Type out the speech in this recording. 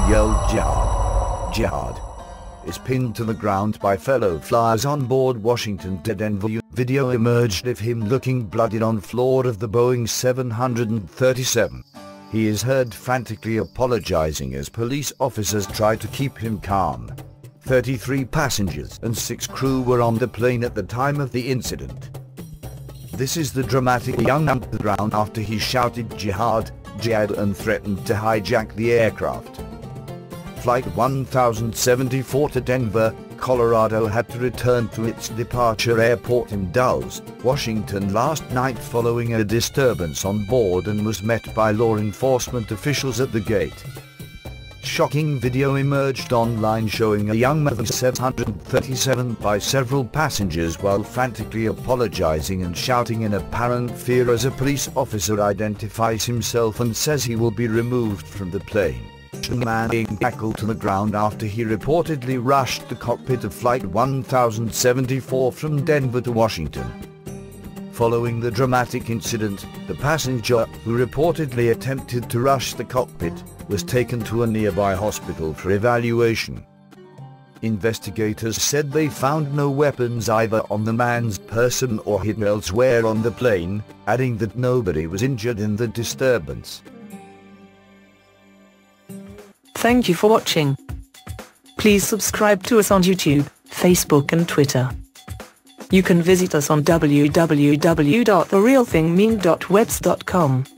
yelled "Jihad! Jihad!" is pinned to the ground by fellow flyers on board Washington to Denver. Video emerged of him looking bloodied on floor of the Boeing 737. He is heard frantically apologizing as police officers try to keep him calm. 33 passengers and 6 crew were on the plane at the time of the incident. This is the dramatic young man on the ground after he shouted "Jihad! Jihad!" and threatened to hijack the aircraft. Flight 1074 to Denver, Colorado had to return to its departure airport in Dulles, Washington last night following a disturbance on board and was met by law enforcement officials at the gate. Shocking video emerged online showing a young man of 737 by several passengers while frantically apologizing and shouting in apparent fear as a police officer identifies himself and says he will be removed from the plane. The man being tackled to the ground after he reportedly rushed the cockpit of Flight 1074 from Denver to Washington. Following the dramatic incident, the passenger, who reportedly attempted to rush the cockpit, was taken to a nearby hospital for evaluation. Investigators said they found no weapons either on the man's person or hidden elsewhere on the plane, adding that nobody was injured in the disturbance. Thank you for watching. Please subscribe to us on YouTube, Facebook and Twitter. You can visit us on www.therealthingmeme.webs.com.